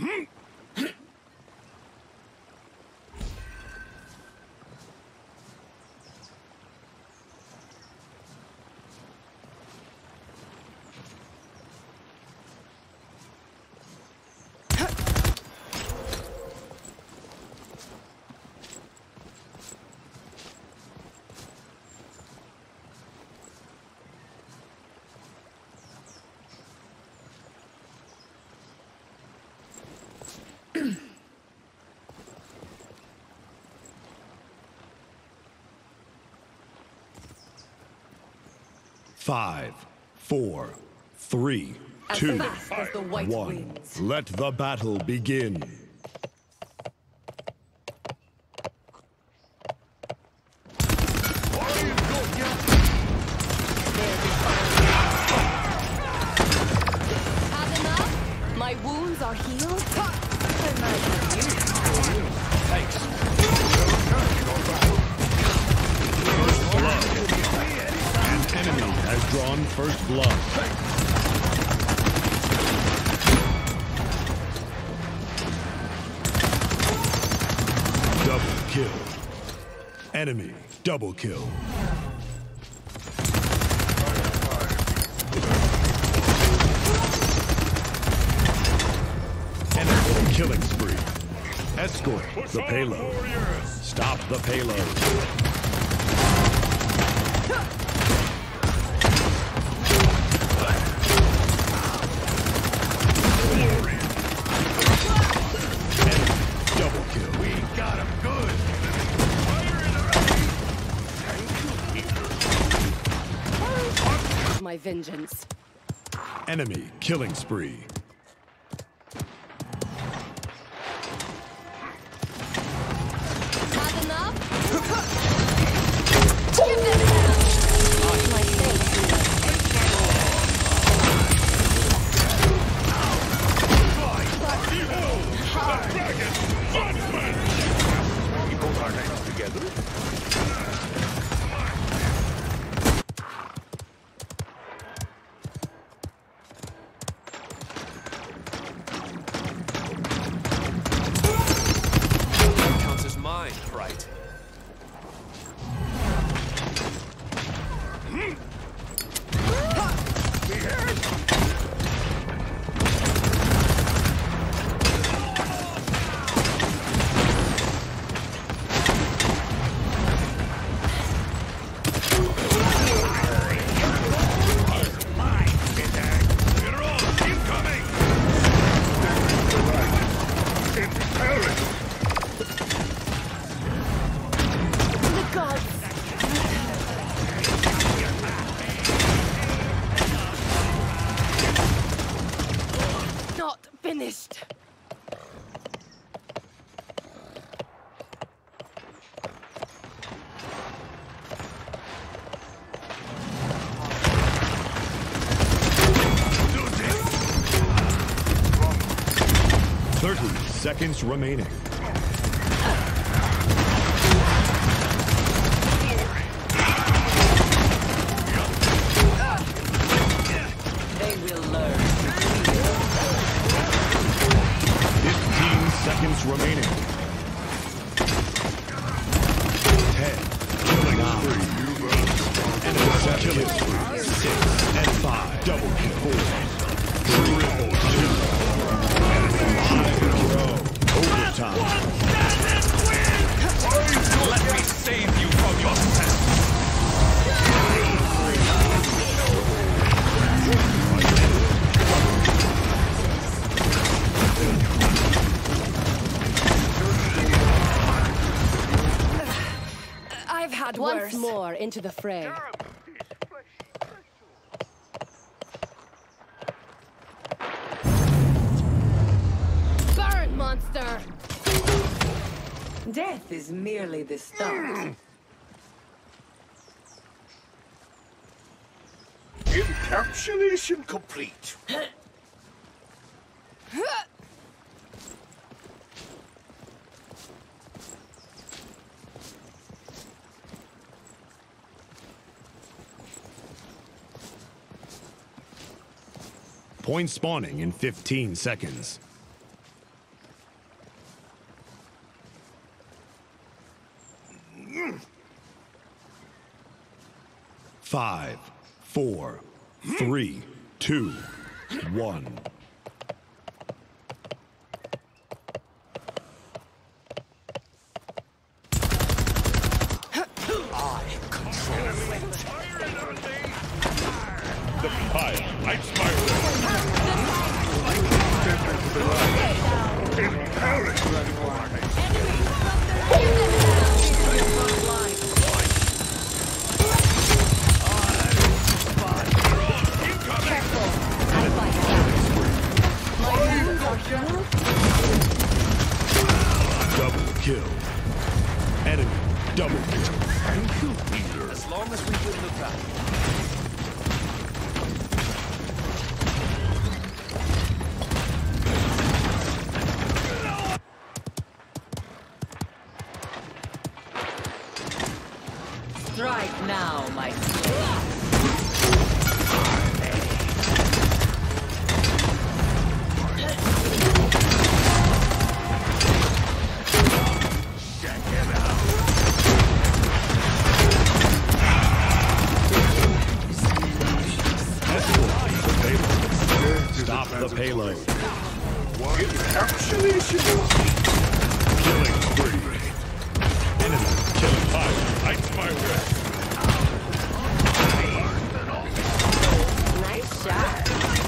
Five, four, three, two, one. Let the battle begin. Had enough? My wounds are healed? An enemy has drawn first blood. Double kill. Enemy double kill. Enemy killing spree. Escort the payload. Stop the payload. My vengeance. Enemy killing spree. Had enough? Give them hell! My We put our hands together. Right. Not finished. Seconds remaining. They will learn. 15 seconds remaining. 10, 9, and 7, 6, and 5, double kill, 4, triple kill, overtime. Let me save you from yourself. I've had once more into the fray. Burn, monster! Death is merely the start. Encapsulation complete. Point spawning in 15 seconds. 5, 4, 3, 2, 1. The fire lights my way. Double kill. Enemy double kill. As long as we win the battle. Strike now, my slave. Stop the payload. Killing spree. Enemy killing fire lights my way. Nice shot.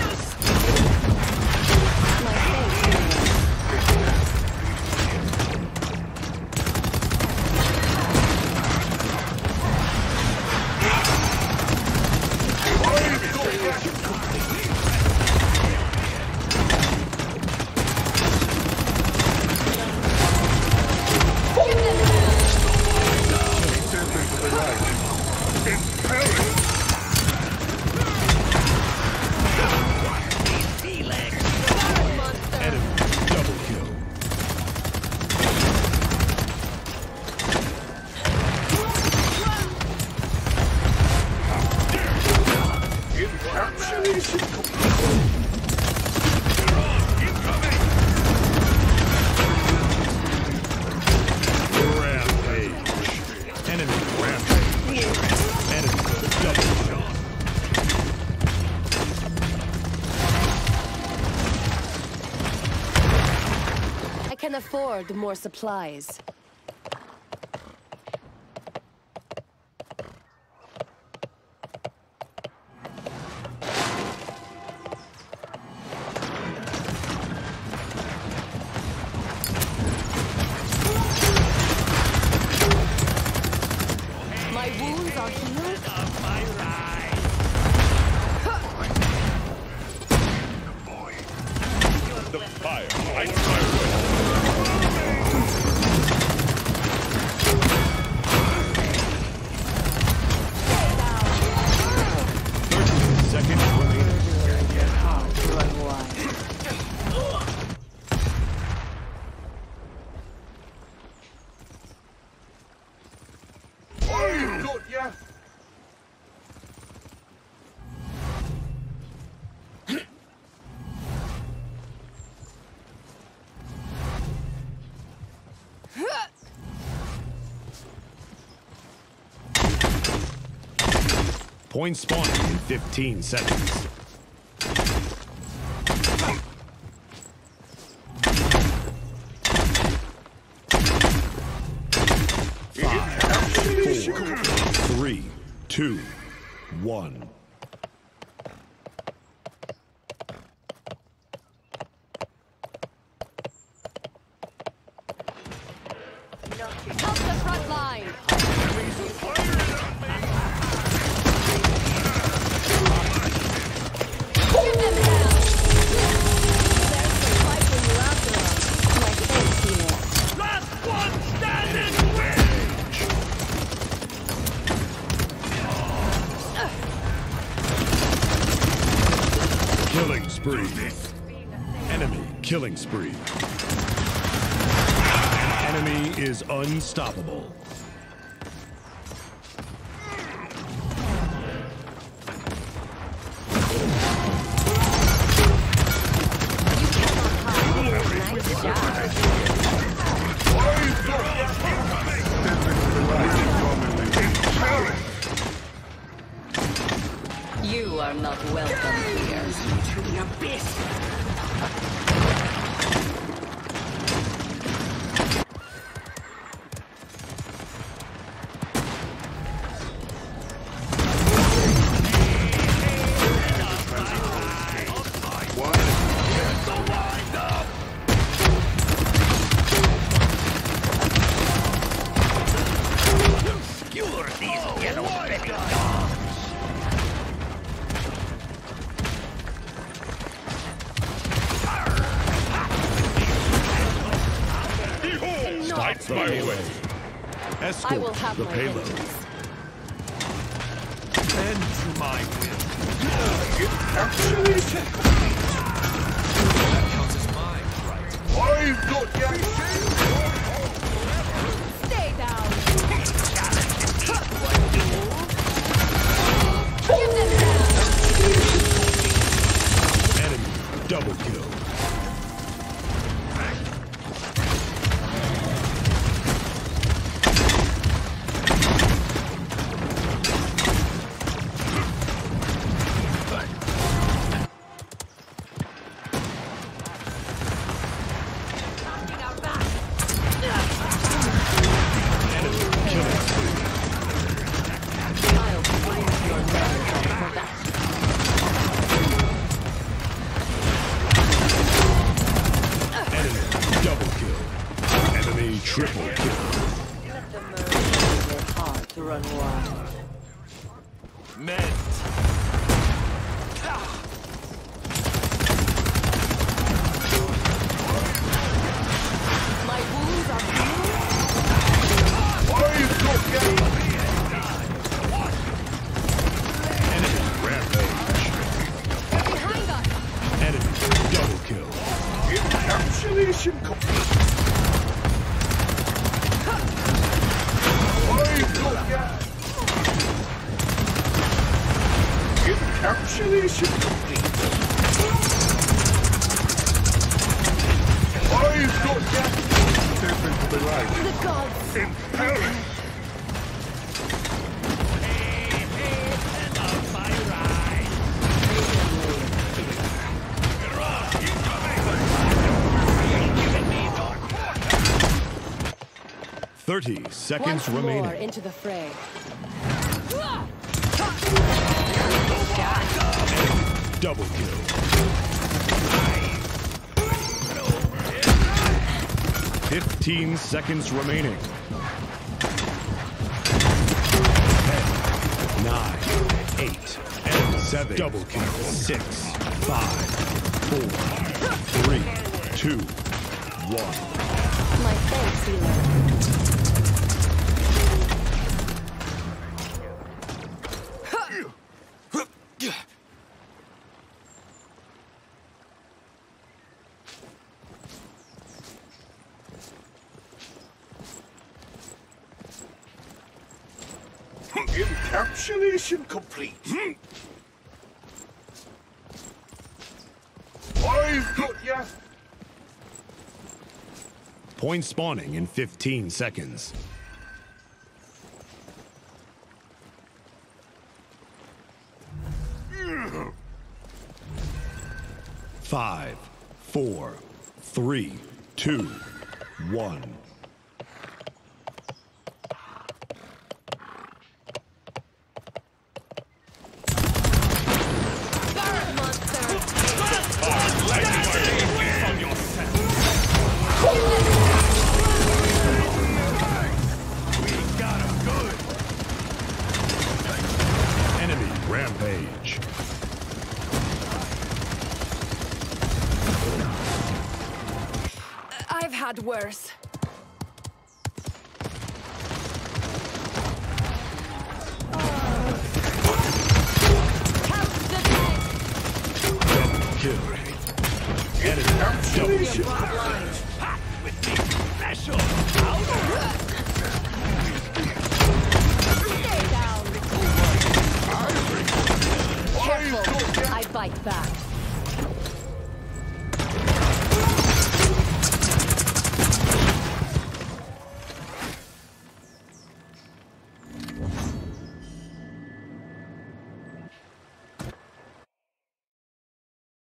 Enemy double kill. Rampage. Enemy rampage. Enemy double kill. I can afford more supplies. My wounds are healed. The fire lights my way. Seconds remaining. Hard to unwind. Got ya. Point spawning in 15 seconds. Five, 4, 3, 2, 1. Help the front line. Give them hell. There's the fight when you're after us. My thanks, hero. Last one standing. Killing spree. Enemy killing spree. Enemy is unstoppable. Nice job. Lights the my payload. way. Escort I will have the my payload. vengeance. Bend to my will. Counts as mine, right? I've got you. Stay down. Enemy double kill. Triple kill. Let the mercy of your heart to run wild. Men. My wounds are healed. I've got you. Enemy rampage. Behind us. Enemy double kill. Encapsulation complete. I've got you. Encapsulation complete. I've got you. Step into the light. The gods. Impelling. My ride. 30 seconds Once more remaining. into the fray. 15 seconds remaining. 10, 9, 8, and 7. Double kill. 6, 5, 4, 3, 2, 1. My thanks, healer. Encapsulation complete. I've got ya. Point spawning in 15 seconds. 5, 4, 3, 2, 1. Enemy rampage. I've had worse. Count the dead. Double kill. Enemy double kill. Stay down. Careful. I bite back.